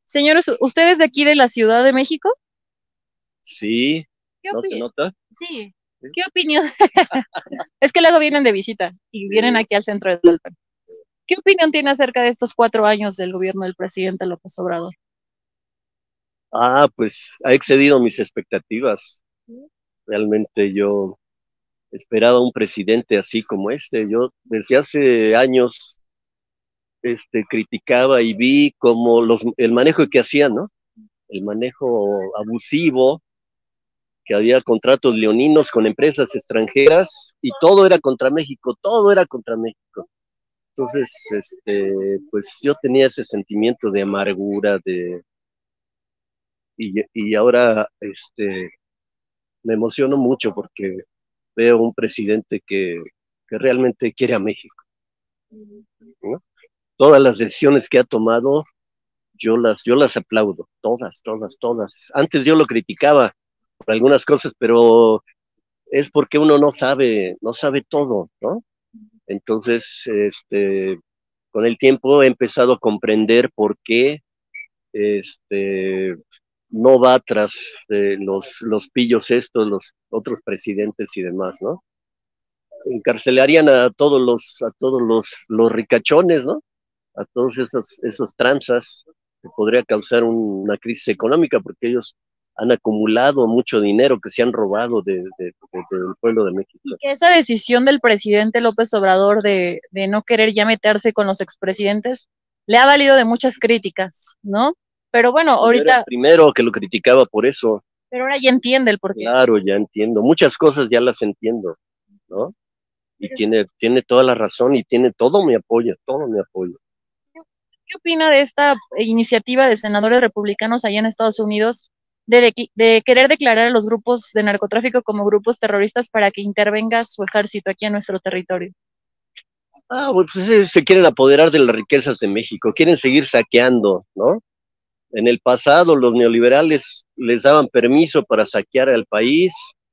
Señores, ¿ustedes de aquí de la Ciudad de México? Sí, ¿Qué ¿no se opinan? nota? Sí, Sí. ¿qué opinión? Es que luego vienen de visita y vienen Sí. aquí al centro de Tlalpan. ¿Qué opinión tiene acerca de estos 4 años del gobierno del presidente López Obrador? Pues ha excedido mis expectativas. Realmente yo esperaba un presidente así como este. Yo desde hace años criticaba y vi como el manejo que hacían, ¿no? El manejo abusivo, que había contratos leoninos con empresas extranjeras y todo era contra México, todo era contra México. Entonces, pues yo tenía ese sentimiento de amargura, y ahora me emociono mucho porque veo un presidente que realmente quiere a México, ¿no? Todas las decisiones que ha tomado, yo las aplaudo, todas, todas, todas. Antes yo lo criticaba por algunas cosas, pero es porque uno no sabe todo, ¿no? Entonces, con el tiempo he empezado a comprender por qué no va tras los pillos estos, los otros presidentes y demás, ¿no? Encarcelarían a todos los ricachones, ¿no? A todos esos tranzas que podría causar una crisis económica porque ellos han acumulado mucho dinero que se han robado del pueblo de México. Y que esa decisión del presidente López Obrador de no querer ya meterse con los expresidentes le ha valido de muchas críticas, ¿no? Pero bueno, Yo era el ahorita, primero que lo criticaba por eso. pero ahora ya entiende el porqué. Claro, ya entiendo. Muchas cosas ya las entiendo, ¿no? Y tiene toda la razón y tiene todo mi apoyo, todo mi apoyo. ¿Qué opina de esta iniciativa de senadores republicanos allá en Estados Unidos de querer declarar a los grupos de narcotráfico como grupos terroristas para que intervenga su ejército aquí en nuestro territorio? Pues se quieren apoderar de las riquezas de México, quieren seguir saqueando, ¿no? En el pasado los neoliberales les daban permiso para saquear al país,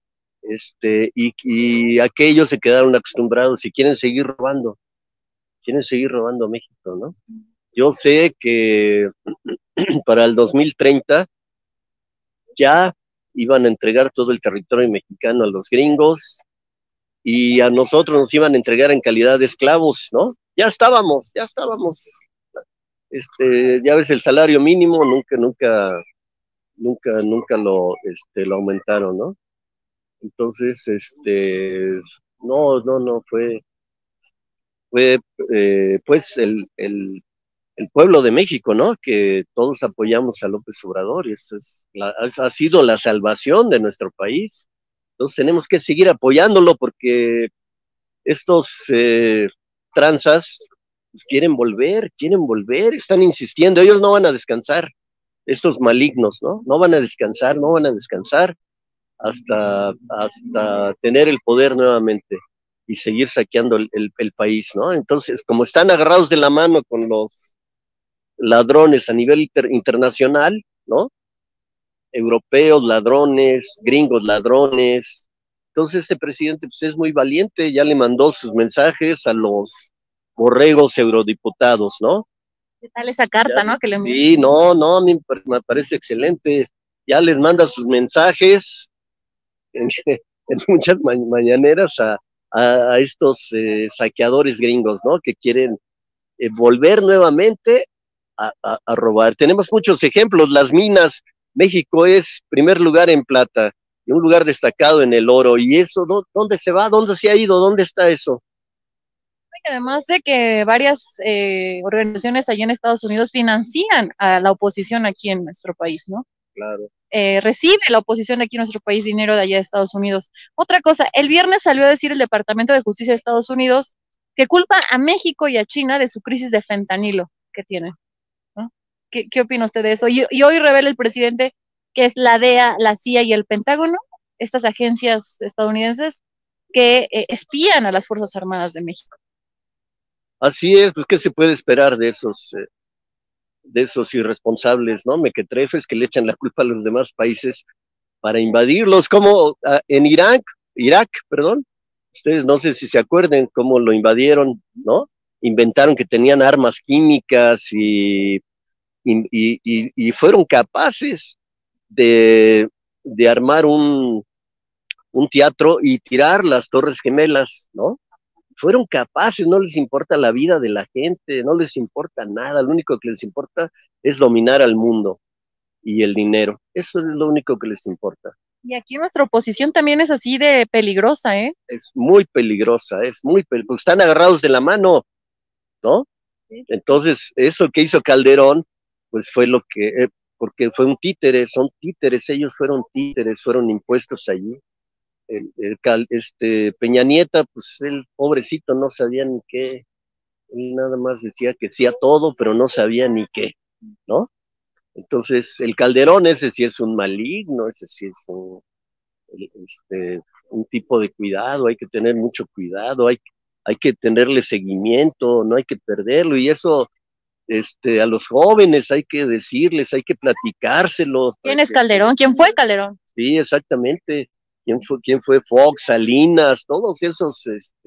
y aquellos se quedaron acostumbrados y quieren seguir robando a México, ¿no? Yo sé que para el 2030 ya iban a entregar todo el territorio mexicano a los gringos y a nosotros nos iban a entregar en calidad de esclavos, ¿no? Ya estábamos, ya ves el salario mínimo, nunca, nunca, nunca, nunca lo aumentaron, ¿no? Entonces, no, no, no, fue pues el pueblo de México, ¿no? Que todos apoyamos a López Obrador y eso ha sido la salvación de nuestro país. Entonces tenemos que seguir apoyándolo porque estos tranzas pues, quieren volver, están insistiendo, ellos no van a descansar, estos malignos, ¿no? No van a descansar, no van a descansar hasta tener el poder nuevamente y seguir saqueando el país, ¿no? Entonces, como están agarrados de la mano con los ladrones a nivel internacional, ¿no? Europeos ladrones, gringos ladrones. Entonces este presidente pues, es muy valiente, ya le mandó sus mensajes a los borregos eurodiputados, ¿no? ¿Qué tal esa carta, no? Que le envió. Sí, no, no, a mí me parece excelente. Ya les manda sus mensajes en muchas mañaneras a estos saqueadores gringos, ¿no? Que quieren volver nuevamente a robar. Tenemos muchos ejemplos, las minas, México es primer lugar en plata y un lugar destacado en el oro, y eso, ¿dónde se va? ¿Dónde se ha ido? ¿Dónde está eso? Además de que varias organizaciones allá en Estados Unidos financian a la oposición aquí en nuestro país, ¿no? Claro. Recibe la oposición aquí en nuestro país dinero de allá de Estados Unidos. Otra cosa, el viernes salió a decir el Departamento de Justicia de Estados Unidos que culpa a México y a China de su crisis de fentanilo que tienen, ¿no? ¿Qué opina usted de eso? Y hoy revela el presidente que es la DEA, la CIA y el Pentágono, estas agencias estadounidenses que espían a las Fuerzas Armadas de México. Así es, pues, ¿qué se puede esperar de esos irresponsables, ¿no? Mequetrefes que le echan la culpa a los demás países para invadirlos, como en Irak, perdón. Ustedes no sé si se acuerden cómo lo invadieron, ¿no? Inventaron que tenían armas químicas y fueron capaces de armar un teatro y tirar las Torres Gemelas, ¿no? Fueron capaces, no les importa la vida de la gente, no les importa nada, lo único que les importa es dominar al mundo y el dinero, eso es lo único que les importa. Y aquí nuestra oposición también es así de peligrosa, ¿eh? Es muy peligrosa, pues están agarrados de la mano, ¿no? Sí. Entonces, eso que hizo Calderón, pues fue lo que, porque fue un títere, son títeres, ellos fueron títeres, fueron impuestos allí. Peña Nieta, pues el pobrecito no sabía ni qué, él nada más decía que sí a todo, pero no sabía ni qué, ¿no? Entonces, el Calderón, ese sí es un maligno, ese sí es un tipo de cuidado, hay que tener mucho cuidado, hay que tenerle seguimiento, no hay que perderlo, y eso a los jóvenes hay que decirles, hay que platicárselos. ¿Quién es Calderón? ¿Quién fue Calderón? Sí, exactamente. ¿Quién fue Fox, Salinas, todos esos,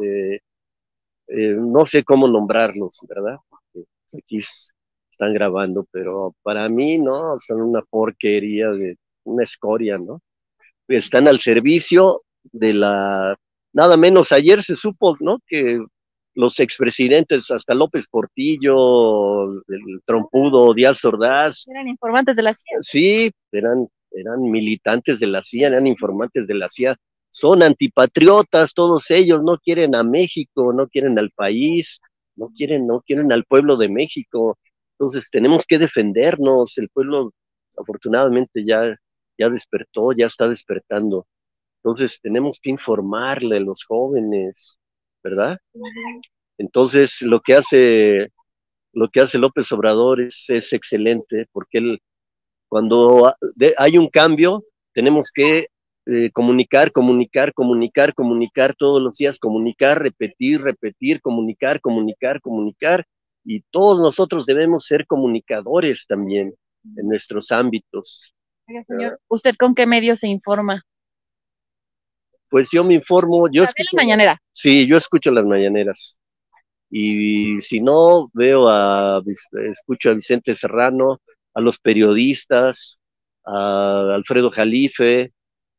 no sé cómo nombrarlos, ¿verdad? Aquí están grabando, pero para mí, no, son una porquería, una escoria, ¿no? Están al servicio de nada menos ayer se supo, ¿no? Que los expresidentes, hasta López Portillo, el trompudo Díaz Ordaz. Eran informantes de la CIA. Sí, eran militantes de la CIA, eran informantes de la CIA. Son antipatriotas todos ellos, no quieren a México, no quieren al país, no quieren al pueblo de México. Entonces tenemos que defendernos, el pueblo afortunadamente ya despertó, ya está despertando. Entonces tenemos que informarle a los jóvenes, ¿verdad? Entonces lo que hace López Obrador es excelente, porque él, cuando hay un cambio, tenemos que comunicar todos los días, comunicar, repetir, comunicar, y todos nosotros debemos ser comunicadores también en nuestros ámbitos. Oiga, señor, ¿usted con qué medios se informa? Pues yo me informo, la mañanera. Sí, yo escucho las mañaneras. Y si no, escucho a Vicente Serrano, a los periodistas, a Alfredo Jalife,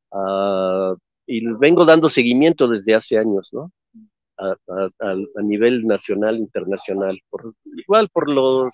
y vengo dando seguimiento desde hace años, ¿no? A nivel nacional, internacional, igual por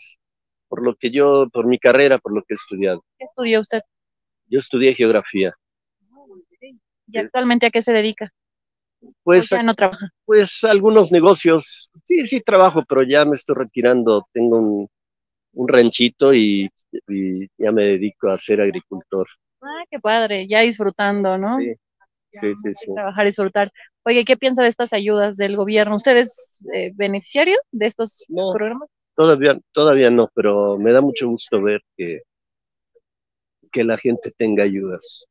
mi carrera, por lo que he estudiado. ¿Qué estudió usted? Yo estudié geografía. ¿Y actualmente a qué se dedica? Pues ya no trabaja. Pues algunos negocios, sí trabajo, pero ya me estoy retirando, tengo un ranchito y ya me dedico a ser agricultor. Ah, qué padre, ya disfrutando, ¿no? Sí. Trabajar, disfrutar. Oye, ¿qué piensa de estas ayudas del gobierno? ¿Usted es beneficiario de estos programas? Todavía no, pero me da mucho gusto ver que la gente tenga ayudas.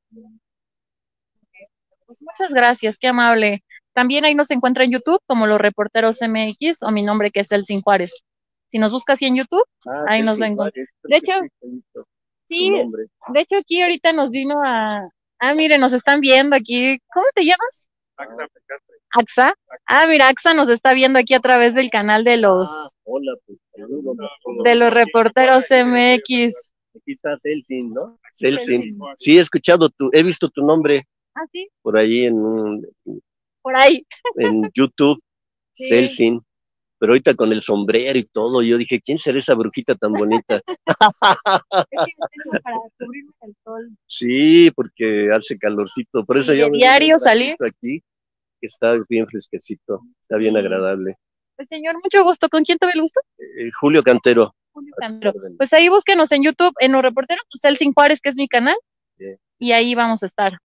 Pues muchas gracias, qué amable. También ahí nos encuentra en YouTube como Los Reporteros MX o mi nombre que es Celsin Juárez. Si nos busca así en YouTube, ahí nos va a encontrar. De hecho, sí, de hecho aquí ahorita nos vino mire, nos están viendo aquí. ¿Cómo te llamas? AXA. Mira, AXA nos está viendo aquí a través del canal de los hola, pues, de los Reporteros MX. Aquí está Celsin, ¿no? Celsin. Sí, he visto tu nombre. ¿Sí? Por ahí por ahí. En YouTube, sí. Celsin. Pero ahorita con el sombrero y todo, yo dije, ¿quién será esa brujita tan bonita? Para cubrirme el sol. Sí, porque hace calorcito. Por eso yo diario salir aquí, que está bien fresquecito, está bien agradable. Pues señor, mucho gusto. ¿Con quién tuve el gusto? Julio Cantero. Pues ahí búsquenos en YouTube, en Los Reporteros, Celsin Juárez, que es mi canal, y ahí vamos a estar.